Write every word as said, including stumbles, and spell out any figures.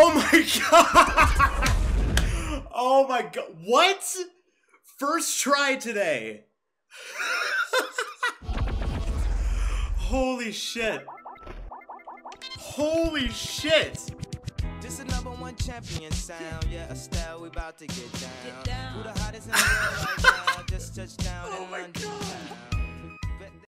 Oh my god! Oh my god! What? First try today. Holy shit! Holy shit! This is number one champion sound. Yeah, Estelle, we about to get down. Get down. Who the hottest in the world right now? Just touched down in London.